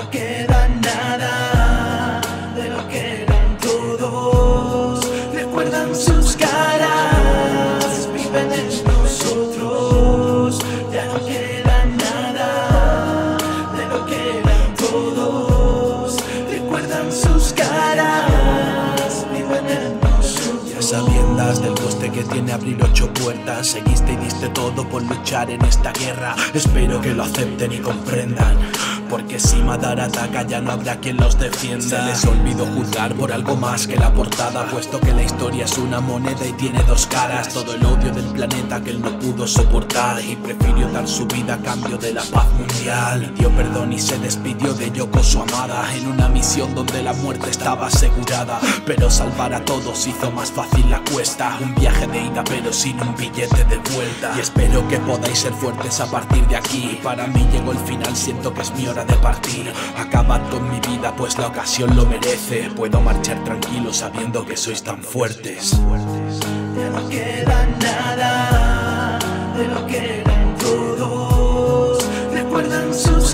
no queda nada de lo que eran todos. Recuerdan sus caras, viven en nosotros. Ya no queda nada de lo que eran todos. Recuerdan sus caras, viven en nosotros. Ya sabiendas del coste que tiene abrir 8 puertas, seguiste y diste todo por luchar en esta guerra. Espero que lo acepten y comprendan, porque si Madara ataca ya no habrá quien los defienda. Se les olvidó juzgar por algo más que la portada, puesto que la historia es una moneda y tiene 2 caras. Todo el odio del planeta que él no pudo soportar y prefirió dar su vida a cambio de la paz mundial. Pidió perdón y se despidió de Yoko, su amada, en una misión donde la muerte estaba asegurada. Pero salvar a todos hizo más fácil la cuesta, un viaje de ida pero sin un billete de vuelta. Y espero que podáis ser fuertes a partir de aquí. Para mí llegó el final, siento que es mi hora de partir. Acabad con mi vida pues la ocasión lo merece. Puedo marchar tranquilo sabiendo que sois tan fuertes. Ya no queda nada de lo que eran todos. Recuerdan sus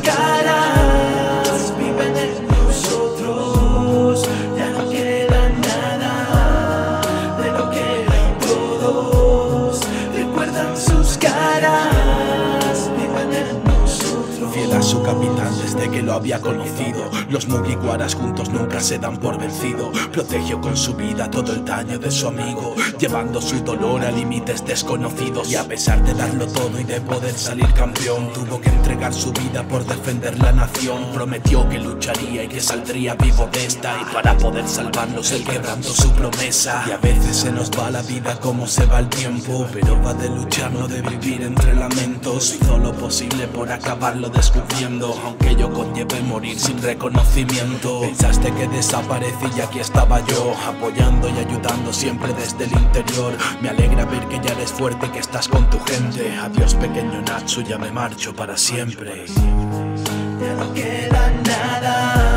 caras, viven en nosotros. Ya no queda nada de lo que eran todos. Recuerdan sus caras, viven en nosotros. Fiel a su capitán desde que lo había conocido, los Mugiwaras juntos nunca se dan por vencido. Protegió con su vida todo el daño de su amigo, llevando su dolor a límites desconocidos. Y a pesar de darlo todo y de poder salir campeón, tuvo que entregar su vida por defender la nación. Prometió que lucharía y que saldría vivo de esta, y para poder salvarlos él quebrantó su promesa. Y a veces se nos va la vida como se va el tiempo, pero va de luchar, no de vivir entre lamentos. Hizo lo posible por acabarlo descubriendo, aunque yo conlleve morir sin reconocimiento. Pensaste que desaparecí y aquí estaba yo, apoyando y ayudando siempre desde el interior. Me alegra ver que ya eres fuerte y que estás con tu gente. Adiós pequeño Natsu, ya me marcho para siempre. Ya no queda nada